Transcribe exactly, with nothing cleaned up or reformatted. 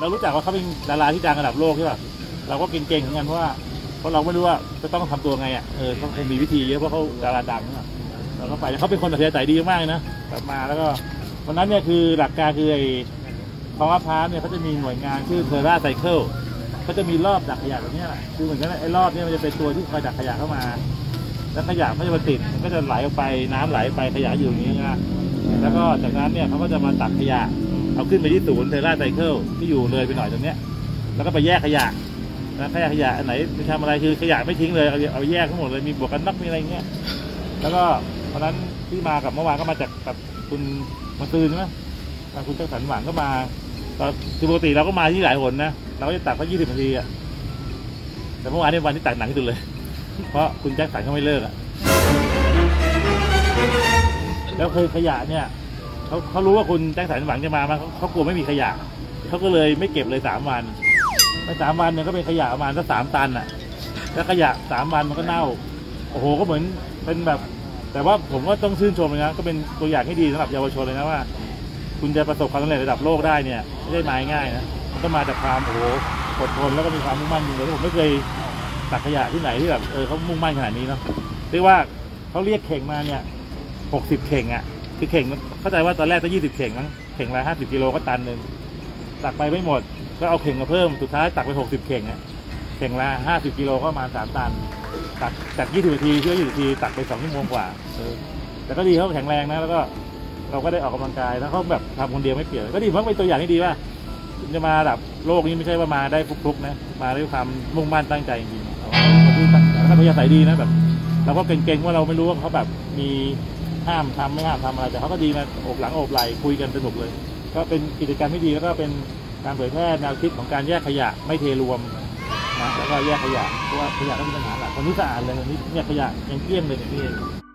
เรารู้จักว่าเขาเป็นดาราที่ดังระดับโลกใช่ป่ะเราก็เก่งๆเหมือนกันเพราะว่าเพราะเราไม่รู้ว่าจะต้องทำตัวไงอ่ะเออเขาคงมีวิธีเยอะเพราะเขาดาราดังนะเราก็ไปเขาเป็นคนอัธยาศัยดีมากนะกลับมาแล้วก็วันนั้นเนี่ยคือหลักการคือไอ้ของมะพร้าวเนี่ยเขาจะมีหน่วยงานชื่อเทอร่าไซเคิลเขาจะมีรอบดักขยะแบบนี้แหละคือเหมือนกันไอ้รอบนี้มันจะเป็นตัวที่คอยดักขยะเข้ามาแล้วขยะไม่จะมาติดมันก็จะไหลออกไปน้ำไหลไปขยะอยู่อย่างนี้นะแล้วก็จากนั้นเนี่ยเขาก็จะมาตักขยะเอาขึ้นไปที่ศูนย์เทอร่าไซเคิลที่อยู่เลยไปหน่อยตรงเนี้ยแล้วก็ไปแยกขยะนะขยะขยะอันไหนไปทำอะไรคือขยะไม่ทิ้งเลยเอาเอาแยกทั้งหมดเลยมีบวกกันนักมีอะไรเงี้ยแล้วก็เพราะนั้นที่มากับเมื่อวานก็มาจากกับคุณมาตื่นใช่ไหมคุณเจ้าสันหวังก็มาตอนคือปกติเราก็มาที่หลายหนนะเราก็จะตักแค่ยี่สิบนาทีอะแต่เมื่อวานนี้วันที่ตักหนักที่สุดเลยเพราะคุณแจ็คสันเขาไม่เลิกอะแล้วเคยขยะเนี่ยเขาเขารู้ว่าคุณแจ็คสันหวังจะมาเขาเขากลัวไม่มีขยะเขาก็เลยไม่เก็บเลยสามวันไปสามวันเนี่ยก็เป็นขยะประมาณสักสามตันอ่ะแล้วขยะสามวันมันก็เน่าโอ้โหก็เหมือนเป็นแบบแต่ว่าผมก็ต้องชื่นชมเลยนะก็เป็นตัวอย่างที่ดีสำหรับเยาวชนเลยนะว่าคุณจะประสบความสำเร็จระดับโลกได้เนี่ยไม่ได้มาง่ายนะมันก็มาจากความโอ้โหอดทนแล้วก็มีความมุ่งมั่นจริงๆผมไม่เคยตักขยะที่ไหนที่แบบเออเขามุ่งมั่นขนาดนี้เนาะเรียกว่าเขาเรียกเข่งมาเนี่ยหกสิบเข่งอ่ะคือเข่งเข้าใจว่าตอนแรกต้องยี่สิบเข่งมั้งเข่งละห้าสิบกิโลก็ตันหนึ่งตักไปไม่หมดก็เอาเข่งมาเพิ่มสุดท้ายตักไปหกสิบเข่งอ่ะเข่งละห้าสิบกิโลก็ประมาณสามตันตักจากยี่สิบนาทีเชื่อยี่สิบนาทีตักไปสองชั่วโมงกว่าเออแต่ก็ดีเขาแข็งแรงนะแล้วก็เราก็ได้ออกกำลังกายแล้วเขาแบบทำคนเดียวไม่เปลี่ยนก็ดีเพราะเป็นตัวอย่างที่ดีว่าจะมาแบบโลกนี้ไม่ใช่ว่ามาได้ฟลุกๆนะมาด้วยความมุ่งมั่นตั้งใจจริงๆเขาพยายามใส่ดีนะแบบเราก็เก่งๆว่าเราไม่รู้ว่าเขาแบบมีห้ามทำไม่ห้ามทำอะไรแต่เขาก็ดีนะโอบหลังโอบไหล่คุยกันสนุกเลยก็เป็นกิจกรรมที่ดีแล้วก็เป็นการเผยแพร่แนวคิดของการแยกขยะไม่เทรวมนะแล้วก็แยกขยะเพราะว่าขยะก็มีปัญหาหลักตอนนี้สะอาดเลยตอนนี้เนี่ยขยะยังเกลี้ยงเลยอย่างนี้เอง